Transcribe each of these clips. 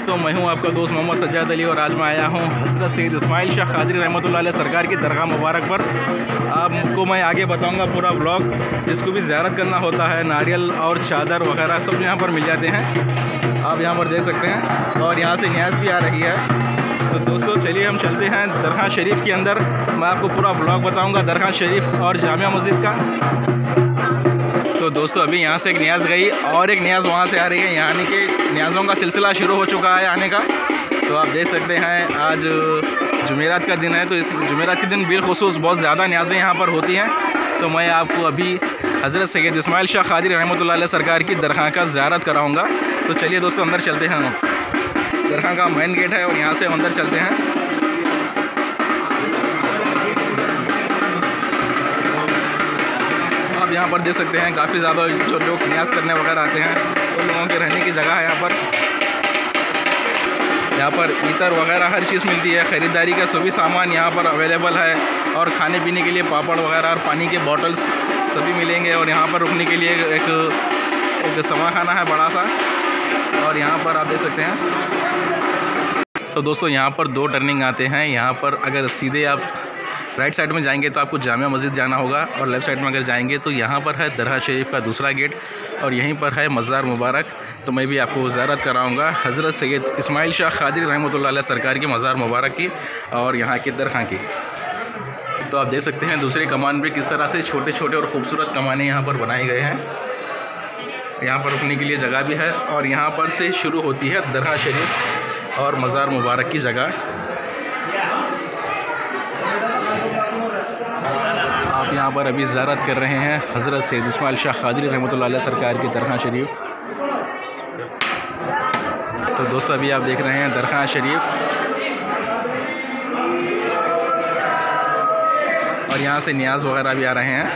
दोस्तों, मैं हूं आपका दोस्त मोहम्मद सज्जाद अली और आज मैं आया हूं हज़रत सैयद इस्माइल शाह क़ादरी रहमतुल्लाह अलैह सरकार की दरगाह मुबारक पर। आपको मैं आगे बताऊंगा पूरा ब्लॉग। जिसको भी ज़ियारत करना होता है, नारियल और चादर वगैरह सब यहां पर मिल जाते हैं। आप यहां पर देख सकते हैं और यहां से न्याज़ भी आ रही है। तो दोस्तों चलिए हम चलते हैं दरगाह शरीफ के अंदर। मैं आपको पूरा ब्लॉग बताऊँगा दरगाह शरीफ और जामिया मस्जिद का। तो दोस्तों अभी यहाँ से एक न्याज़ गई और एक न्याज़ वहाँ से आ रही है। यानी कि न्याज़ों का सिलसिला शुरू हो चुका है आने का। तो आप देख सकते हैं आज जुमेरात का दिन है, तो इस जुमेरात के दिन बिलखुसूस बहुत ज़्यादा न्याज़ें यहाँ पर होती हैं। तो मैं आपको अभी हज़रत सैयद इस्माइल शाह क़ादरी रहमतुल्लाह अलैह सरकार की दरगाह का ज़ियारत कराऊँगा। तो चलिए दोस्तों अंदर चलते हैं। दरगाह का मेन गेट है और यहाँ से अंदर चलते हैं। यहाँ पर देख सकते हैं काफ़ी ज़्यादा जो लोग न्याज़ करने वगैरह आते हैं उन लोगों के रहने की जगह है यहाँ पर इतर वगैरह हर चीज़ मिलती है। ख़रीदारी का सभी सामान यहाँ पर अवेलेबल है और खाने पीने के लिए पापड़ वगैरह और पानी के बॉटल्स सभी मिलेंगे। और यहाँ पर रुकने के लिए एक समा खाना है बड़ा सा, और यहाँ पर आप देख सकते हैं। तो दोस्तों यहाँ पर दो टर्निंग आते हैं। यहाँ पर अगर सीधे आप राइट साइड में जाएंगे तो आपको जामिया मस्जिद जाना होगा, और लेफ़्ट साइड में अगर जाएंगे तो यहाँ पर है दरगाह शरीफ का दूसरा गेट और यहीं पर है मज़ार मुबारक। तो मैं भी आपको ज़ियारत कराऊँगा हज़रत सैयद इस्माइल शाह क़ादरी रहमतुल्लाह अलैह सरकार की मज़ार मुबारक की और यहाँ की दरगाह की। तो आप देख सकते हैं दूसरे कमान पे किस तरह से छोटे छोटे और ख़ूबसूरत कमाने यहाँ पर बनाए गए हैं। यहाँ पर रुकने के लिए जगह भी है और यहाँ पर से शुरू होती है दरगाह शरीफ और मज़ार मुबारक की जगह। आप यहाँ पर अभी ज़ियारत कर रहे हैं हज़रत सैयद इस्माइल शाह क़ादरी रहमतुल्लाह अलैह सरकार की दरगाह शरीफ। तो दोस्तों अभी आप देख रहे हैं दरगाह शरीफ, और यहाँ से न्याज़ वगैरह भी आ रहे हैं।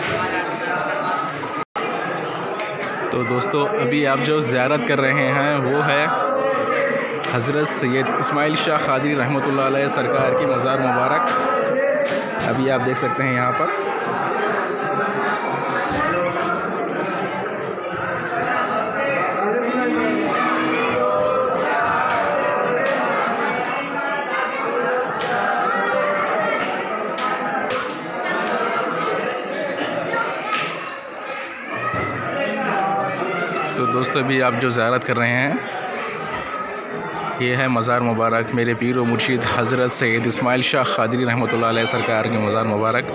तो दोस्तों अभी आप जो ज़ियारत कर रहे हैं वो है हज़रत सैयद इस्माइल शाह क़ादरी रहमतुल्लाह अलैह सरकार की मज़ार मुबारक। अभी आप देख सकते हैं यहाँ पर। तो दोस्तों अभी आप जो ज़ियारत कर रहे हैं ये है मज़ार मुबारक, मेरे पीर व मुर्शिद हज़रत सैयद इस्माइल शाह क़ादरी रहमतुल्लाह अलैह सरकार की मज़ार मुबारक।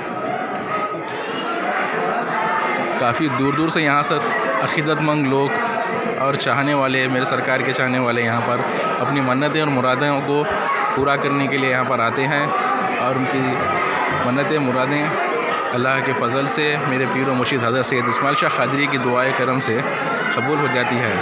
काफ़ी दूर दूर से यहाँ से अक़ीदतमंद लोग और चाहने वाले, मेरे सरकार के चाहने वाले यहाँ पर अपनी मन्नतें और मुरादों को पूरा करने के लिए यहाँ पर आते हैं, और उनकी मन्नतें मुरादें अल्लाह के फ़ज़ल से मेरे पीर व मुर्शिद हज़रत सैयद इस्माइल शाह क़ादरी की दुआए करम से कबूल हो जाती है।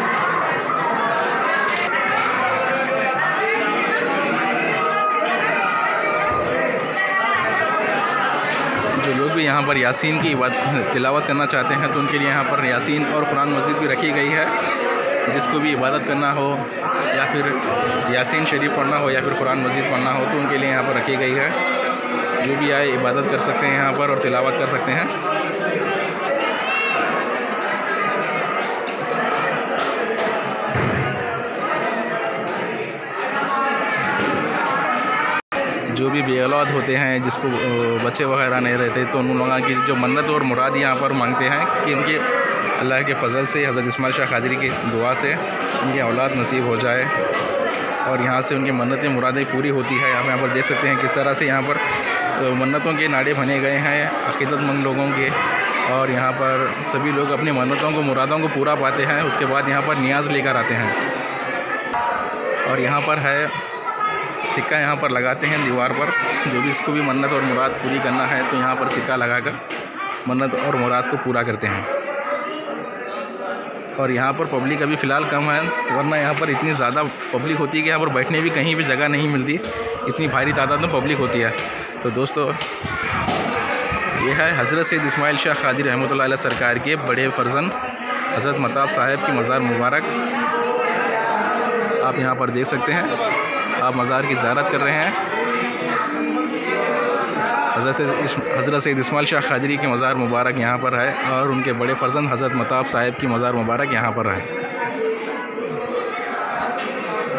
जो लोग भी यहाँ पर यासीन की तिलावत करना चाहते हैं तो उनके लिए यहाँ पर यासीन और कुरान मस्जिद भी रखी गई है। जिसको भी इबादत करना हो या फिर यासीन शरीफ पढ़ना हो या फिर कुरान मस्जिद पढ़ना हो तो उनके लिए यहाँ पर रखी गई है। जो भी आए इबादत कर सकते हैं यहाँ पर और तिलावत कर सकते हैं। जो भी बेऔलाद होते हैं, जिसको बच्चे वगैरह नहीं रहते, तो उन लोगों की जो मन्नत और मुराद यहाँ पर मांगते हैं कि उनके अल्लाह के फ़ज़ल से हज़रत इस्माइल शाह क़ादरी की दुआ से उनकी औलाद नसीब हो जाए और यहाँ से उनकी मन्नतें मुरादें पूरी होती है। आप यहाँ पर देख सकते हैं किस तरह से यहाँ पर मन्नतों के नाड़े बने गए हैं अक़ीदतमंद लोगों के, और यहाँ पर सभी लोग अपनी मन्नतों को मुरादों को पूरा पाते हैं। उसके बाद यहाँ पर न्याज़ लेकर आते हैं और यहाँ पर है सिक्का यहाँ पर लगाते हैं दीवार पर। जो भी इसको भी मन्नत और मुराद पूरी करना है तो यहाँ पर सिक्का लगाकर मन्नत और मुराद को पूरा करते हैं। और यहाँ पर पब्लिक अभी फ़िलहाल कम है, वरना यहाँ पर इतनी ज़्यादा पब्लिक होती है कि यहाँ पर बैठने भी कहीं भी जगह नहीं मिलती, इतनी भारी तादाद में पब्लिक होती है। तो दोस्तों ये है हज़रत सैयद इस्माइल शाह क़ादरी रहमतुल्लाह अलैह सरकार के बड़े फ़र्जंद हज़रत मताब साहब की मज़ार मुबारक। आप यहाँ पर देख सकते हैं, आप मज़ार की ज़ियारत कर रहे हैं। हज़रत सैयद इस्माइल शाह क़ादरी की मज़ार मुबारक यहाँ पर है और उनके बड़े फ़र्जंद हज़रत मताब साहब की मज़ार मुबारक यहाँ पर है।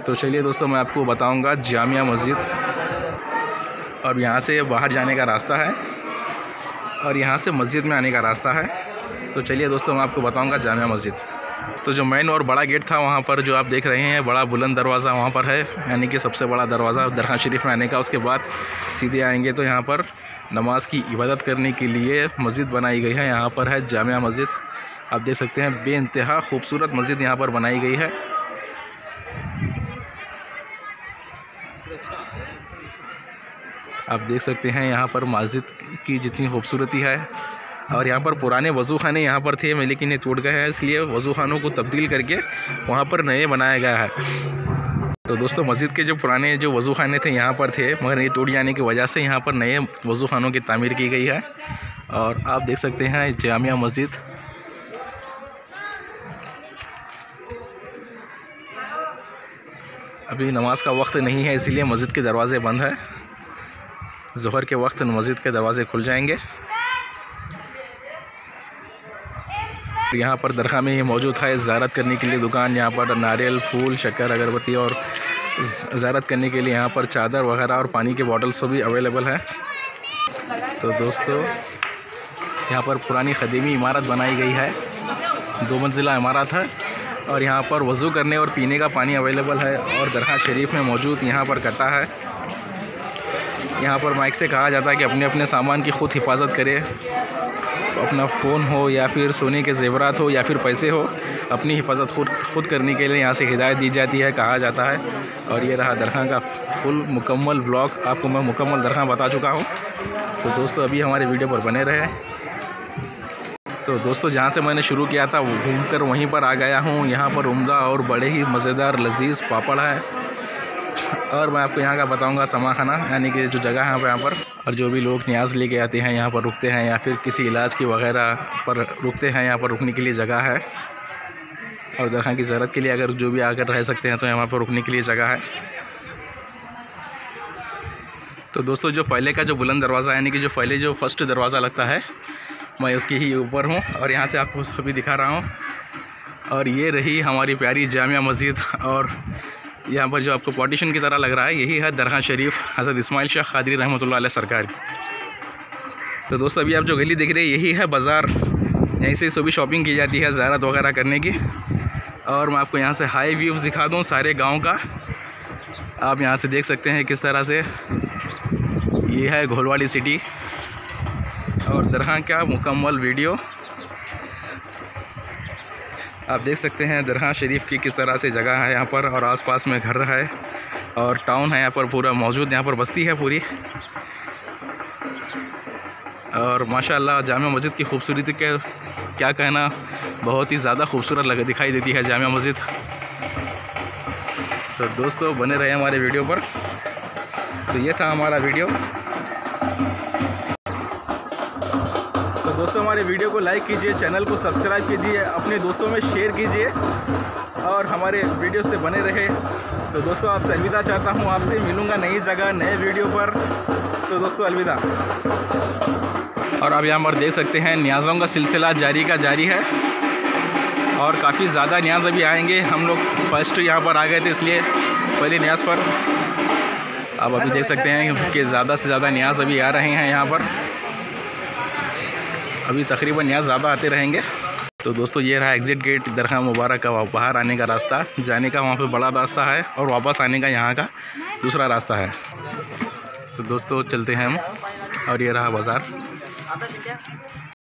तो चलिए दोस्तों, मैं आपको बताऊंगा जामिया मस्जिद, और यहाँ से बाहर जाने का रास्ता है और यहाँ से मस्जिद में आने का रास्ता है। तो चलिए दोस्तों, मैं आपको बताऊंगा जामिया मस्जिद। तो जो मेन और बड़ा गेट था वहाँ पर जो आप देख रहे हैं, बड़ा बुलंद दरवाज़ा वहाँ पर है, यानी कि सबसे बड़ा दरवाज़ा दरगाह शरीफ में आने का। उसके बाद सीधे आएंगे तो यहाँ पर नमाज की इबादत करने के लिए मस्जिद बनाई गई है। यहाँ पर है जामिया मस्जिद, आप देख सकते हैं, बेइंतहा खूबसूरत मस्जिद यहाँ पर बनाई गई है। आप देख सकते हैं यहाँ पर मस्जिद की जितनी खूबसूरती है। और यहाँ पर पुराने वज़ू खाने यहाँ पर थे, लेकिन ये टूट गए हैं, इसलिए वज़ू खानों को तब्दील करके वहाँ पर नए बनाया गया है। तो दोस्तों, मस्जिद के जो पुराने जो वज़ू खाने थे यहाँ पर थे, मगर ये टूट जाने की वजह से यहाँ पर नए वज़ू खानों की तामीर की गई है। और आप देख सकते हैं जामिया मस्जिद। अभी नमाज का वक्त नहीं है, इसीलिए मस्जिद के दरवाज़े बंद है। ज़ोहर के वक्त मस्जिद के दरवाज़े खुल जाएंगे। यहाँ पर दरगाह में ये मौजूद है ज़ियारत करने के लिए दुकान। यहाँ पर नारियल, फूल, शक्कर, अगरबत्ती और ज़ियारत करने के लिए यहाँ पर चादर वगैरह और पानी के बॉटल्स भी अवेलेबल है। तो दोस्तों, यहाँ पर पुरानी ख़दीमी इमारत बनाई गई है, 2 मंजिला इमारत है, और यहाँ पर वज़ू करने और पीने का पानी अवेलेबल है। और दरगाह शरीफ में मौजूद यहाँ पर कट्टा है। यहाँ पर माइक से कहा जाता है कि अपने अपने सामान की ख़ुद हिफाजत करें। अपना फ़ोन हो या फिर सोने के ज़ेवरात हो या फिर पैसे हो, अपनी हिफाजत खुद करने के लिए यहाँ से हिदायत दी जाती है, कहा जाता है। और ये रहा दरगाह का फुल मुकम्मल व्लॉग, आपको मैं मुकम्मल दरगाह बता चुका हूँ। तो दोस्तों, अभी हमारे वीडियो पर बने रहे। तो दोस्तों, जहाँ से मैंने शुरू किया था वो घूमकर वहीं पर आ गया हूँ। यहाँ पर उम्दा और बड़े ही मज़ेदार लजीज़ पापड़ है। और मैं आपको यहाँ का बताऊँगा समा खाना, यानी कि जो जगह है यहाँ पर, और जो भी लोग न्याज लेके आते हैं यहाँ पर रुकते हैं, या फिर किसी इलाज की वगैरह पर रुकते हैं, यहाँ पर रुकने के लिए जगह है। और दरगाह की ज़रूरत के लिए अगर जो भी आकर रह सकते हैं तो यहाँ पर रुकने के लिए जगह है। तो दोस्तों, जो पहले का जो बुलंद दरवाज़ा, यानी कि जो पहले जो फर्स्ट दरवाज़ा लगता है, मैं उसके ही ऊपर हूँ और यहाँ से आपको सभी दिखा रहा हूँ। और ये रही हमारी प्यारी जामिया मस्जिद। और यहाँ पर जो आपको पार्टीशन की तरह लग रहा है, यही है दरगाह शरीफ हज़रत इस्माइल शाह क़ादरी रहमतुल्लाह अलैह सरकार। तो दोस्तों, अभी आप जो गली देख रहे हैं, यही है बाज़ार। यहीं से सभी शॉपिंग की जाती है ज़ियारत वगैरह करने की। और मैं आपको यहाँ से हाई व्यूज़ दिखा दूँ सारे गाँव का। आप यहाँ से देख सकते हैं किस तरह से ये है घोलवाड़ी सिटी और दरगाह का मुकम्मल वीडियो। आप देख सकते हैं दरगाह शरीफ की किस तरह से जगह है यहाँ पर, और आसपास में घर है और टाउन है यहाँ पर पूरा मौजूद, यहाँ पर बस्ती है पूरी। और माशाल्लाह जामिया मस्जिद की खूबसूरती के क्या कहना, बहुत ही ज़्यादा खूबसूरत दिखाई देती है जामिया मस्जिद। तो दोस्तों, बने रहे हमारे वीडियो पर। तो ये था हमारा वीडियो। तो दोस्तों, हमारे वीडियो को लाइक कीजिए, चैनल को सब्सक्राइब कीजिए, अपने दोस्तों में शेयर कीजिए और हमारे वीडियो से बने रहे। तो दोस्तों, आपसे अलविदा चाहता हूँ, आपसे मिलूँगा नई जगह नए वीडियो पर। तो दोस्तों, अलविदा। और आप यहाँ पर देख सकते हैं न्याज़ों का सिलसिला जारी है और काफ़ी ज़्यादा न्याज़ अभी आएंगे। हम लोग फर्स्ट यहाँ पर आ गए थे, इसलिए पहले न्याज़ पर आप अभी देख सकते हैं कि ज़्यादा से ज़्यादा न्याज़ अभी आ रहे हैं यहाँ पर। अभी तकरीबन न्याज़ ज़्यादा आते रहेंगे। तो दोस्तों, ये रहा एग्ज़िट गेट दरगाह मुबारक का, बाहर आने का रास्ता, जाने का वहाँ पे बड़ा रास्ता है और वापस आने का यहाँ का दूसरा रास्ता है। तो दोस्तों, चलते हैं हम। और ये रहा बाज़ार।